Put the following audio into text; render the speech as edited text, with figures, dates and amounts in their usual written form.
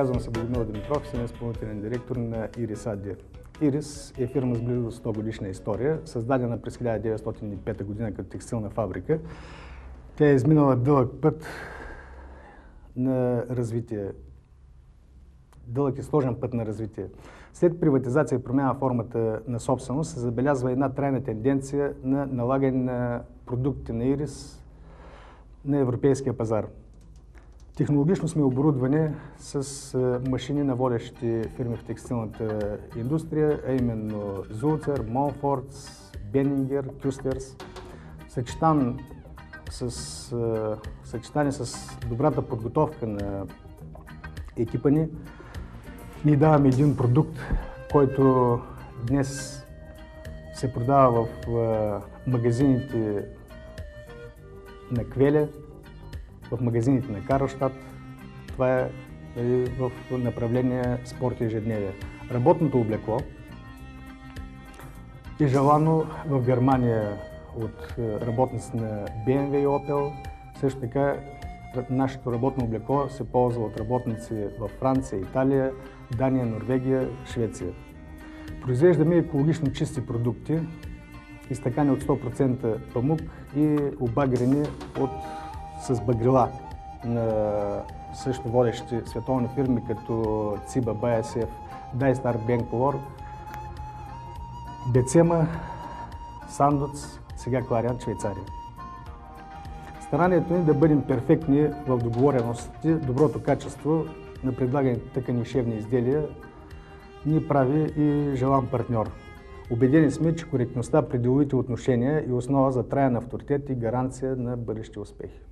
Казвам се Година, съм изпълнителен директор на Ирис АД. Ирис е фирма с близо 100 годишна история, създадена през 1905 година като текстилна фабрика. Тя е изминала дълъг път на развитие, дълъг и сложен път на развитие. След приватизация и промяна формата на собственост се забелязва една трайна тенденция на налагане на продукти на Ирис на европейския пазар. Технологично сме оборудвани с машини на водещи фирми в текстилната индустрия, а именно Зулцер, Монфордс, Бенингер, Кюстерс. Съчетани с добрата подготовка на екипа ни, ние даваме един продукт, който днес се продава в магазините на Квеле, в магазините на Карлштат. Това е в направление спорт и ежедневие. Работното облекло е желано в Германия от работници на BMW и Opel. Също така нашето работно облекло се ползва от работници в Франция, Италия, Дания, Норвегия, Швеция. Произвеждаме екологично чисти продукти, изтъкани от 100% памук и обагрени с багрила на също водещи световни фирми като Циба, BASF, Дайстар, Бенколор, Бецема, Сандоц, сега Клариант, Швейцария. Старанието ни да бъдем перфектни в договореностите, доброто качество на предлаганите тъкани и шевни изделия ни прави и желан партньор. Убедени сме, че коректността при деловите отношения е основа за траен авторитет и гаранция на бъдещи успехи.